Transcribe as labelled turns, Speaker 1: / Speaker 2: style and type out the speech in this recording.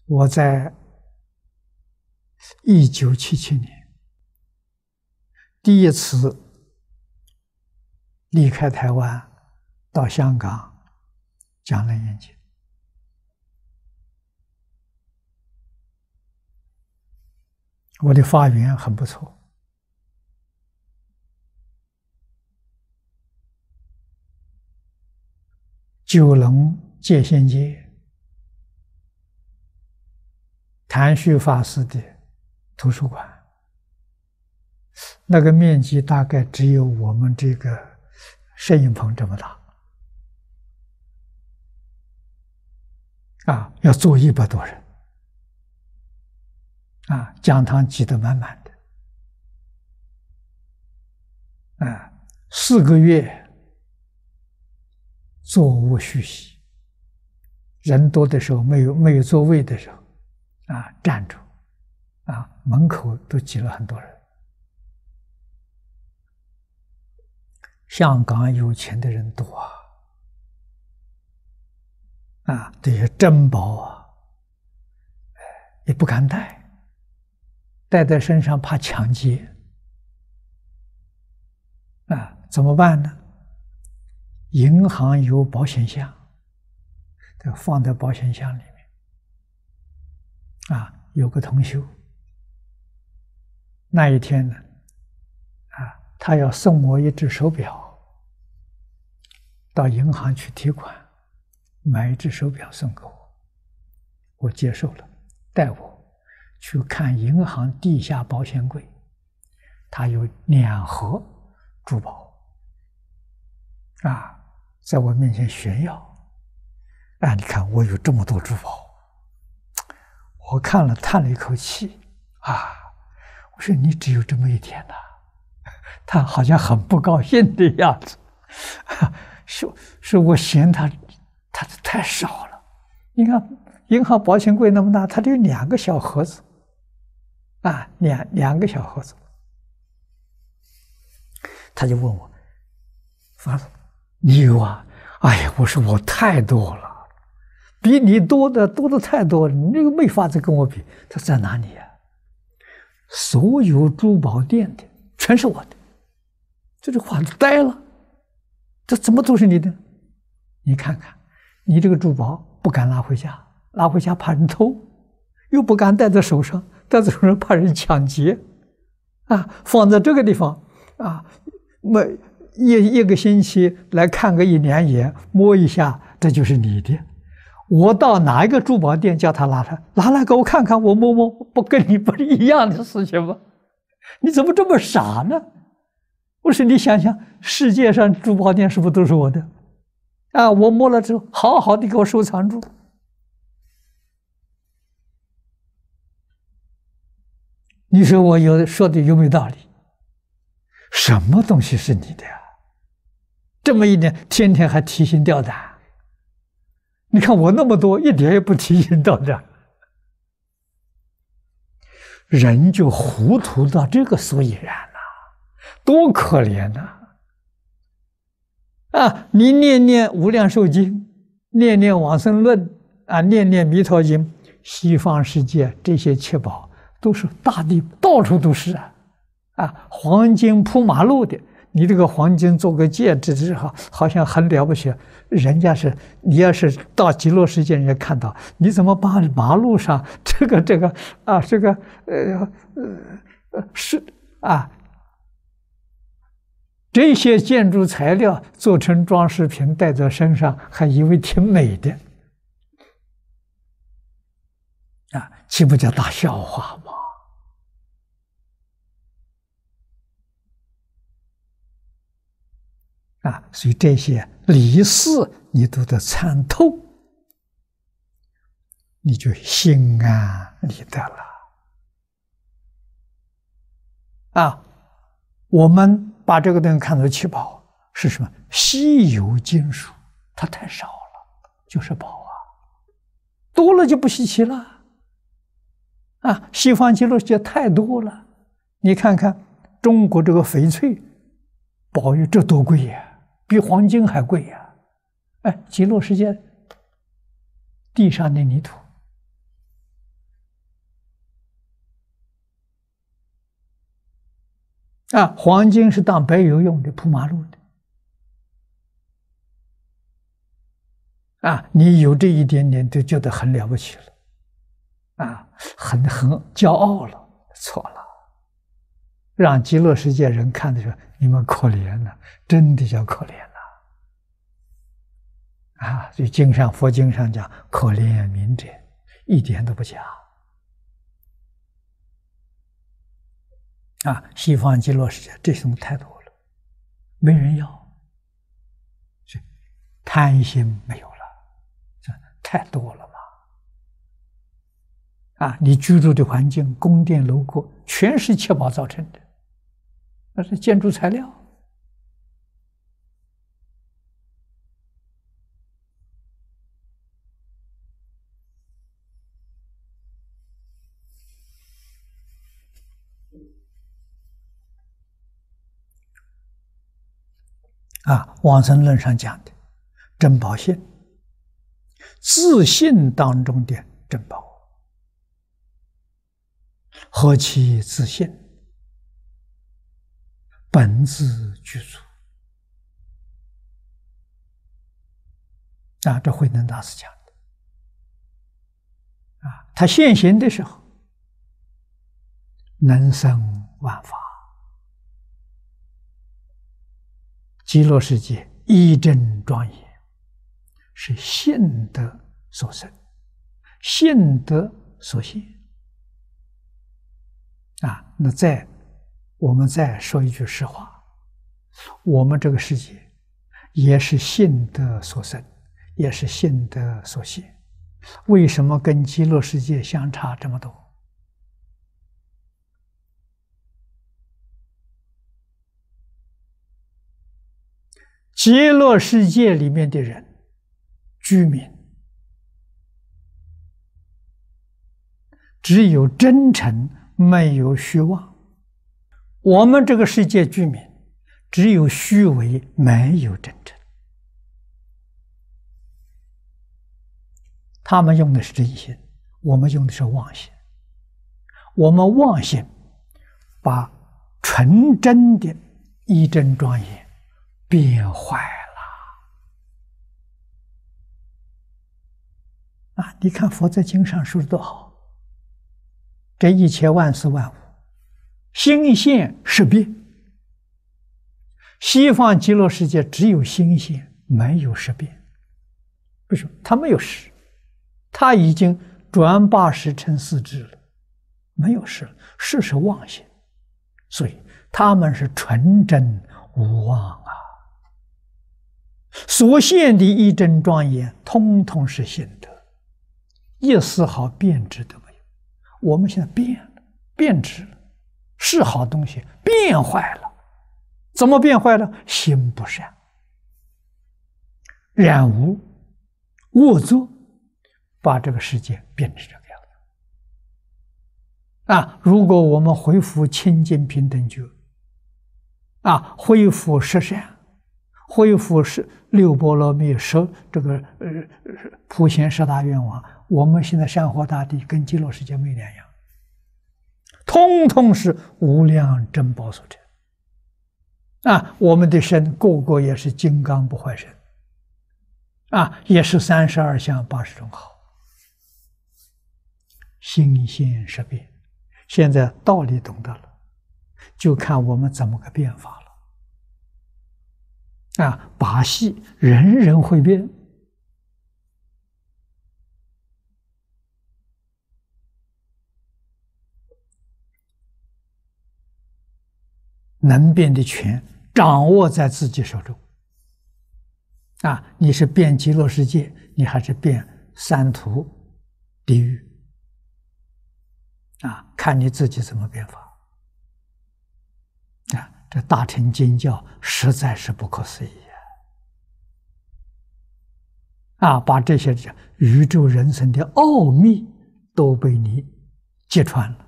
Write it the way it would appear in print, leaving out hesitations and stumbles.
Speaker 1: 我在1977年第一次离开台湾到香港讲楞严经。我的发源很不错，九龙戒仙街谭旭法师的图书馆，那个面积大概只有我们这个摄影棚这么大，要坐100多人，讲堂挤得满满的，4个月座无虚席，人多的时候没有座位的时候，站着，门口都挤了很多人。香港有钱的人多这些珍宝也不敢带在身上怕抢劫，怎么办呢？银行有保险箱，放在保险箱里面。有个同修，那一天呢，他要送我一只手表，到银行去提款，买一只手表送给我，我接受了，带我去看银行地下保险柜，它有2盒珠宝，在我面前炫耀，你看我有这么多珠宝。我看了叹了一口气，我说你只有这么一点呐，他好像很不高兴的样子，说我嫌他太少了。你看银行保险柜那么大，它只有2个小盒子，两个小盒子。他就问我，你有啊？哎呀，我说我太多了。比你多的太多了，你这个没法子跟我比。他在哪里呀？所有珠宝店的全是我的。这句话呆了，这怎么都是你的？你看看，你这个珠宝不敢拿回家，拿回家怕人偷，又不敢戴在手上，戴在手上怕人抢劫，放在这个地方，一个星期来看个1、2眼，摸一下，这就是你的。我到哪一个珠宝店叫他拿来给我看看，我摸摸，不跟你不是一样的事情吗？你怎么这么傻呢？我说你想想，世界上珠宝店是不是都是我的？我摸了之后，好好的给我收藏住。你说我说的有没有道理？什么东西是你的呀？这么一点，天天还提心吊胆。你看我那么多，一点也不提心吊胆，人就糊涂到这个所以然了，多可怜你念念无量寿经，念念往生论，念念弥陀经，西方世界这些7宝都是大地到处都是黄金铺马路的。你这个黄金做个戒指好像很了不起，人家是你要是到极乐世界，人家看到你怎么把马路上这些建筑材料做成装饰品戴在身上，还以为挺美的岂不叫大笑话吗？所以这些理事你都得参透，你就心安理得了。我们把这个东西看作7宝是什么？稀有金属，它太少了，就是宝多了就不稀奇了。西方极乐世界太多了，你看看中国这个翡翠宝玉，这多贵呀！比黄金还贵呀！极乐世界地上的泥土黄金是当柏油用的，铺马路的。你有这一点点，就觉得很了不起了，很骄傲了，错了。让极乐世界人看的时候，你们可怜了，真的叫可怜了。所以佛经上讲，可怜悯者，一点都不假。西方极乐世界这种太多了，没人要，贪心没有了，这太多了嘛。你居住的环境，宫殿楼阁，全是七宝造成的，那是建筑材料。往生论上讲的珍宝性，自性当中的珍宝，何其自性，本自具足。这慧能大师讲的。他现行的时候，能生万法。极乐世界一真庄严，是性德所生，性德所现。那我们再说一句实话，我们这个世界也是性德所生，也是性德所现。为什么跟极乐世界相差这么多？极乐世界里面的人，居民只有真诚，没有虚妄。我们这个世界居民只有虚伪，没有真诚。他们用的是真心，我们用的是妄心。我们妄心把纯真的一真庄严变坏了。你看佛在经上说的多好，这一切万事万物，心现识变。西方极乐世界只有心现，没有识变。为什么？他没有识，他已经转80成4智了，没有识了，识是妄心，所以他们是纯真无妄所现的一真庄严，通通是性德，一丝毫变质都没有。我们现在变了，变质了，是好东西变坏了。怎么变坏了？心不善，染污恶作，把这个世界变成这个样子。如果我们恢复清净平等觉，恢复十善，恢复6波罗蜜，这个普贤10大愿望，我们现在山河大地跟极乐世界没两样，通通是无量珍宝所成。我们的身个个也是金刚不坏身，也是32相80种好，心现识变。现在道理懂得了，就看我们怎么个变法了。把戏人人会变。能变的权掌握在自己手中。你是变极乐世界，你还是变三途地狱？看你自己怎么变法。这大乘经教实在是不可思议把这些宇宙人生的奥秘都被你揭穿了。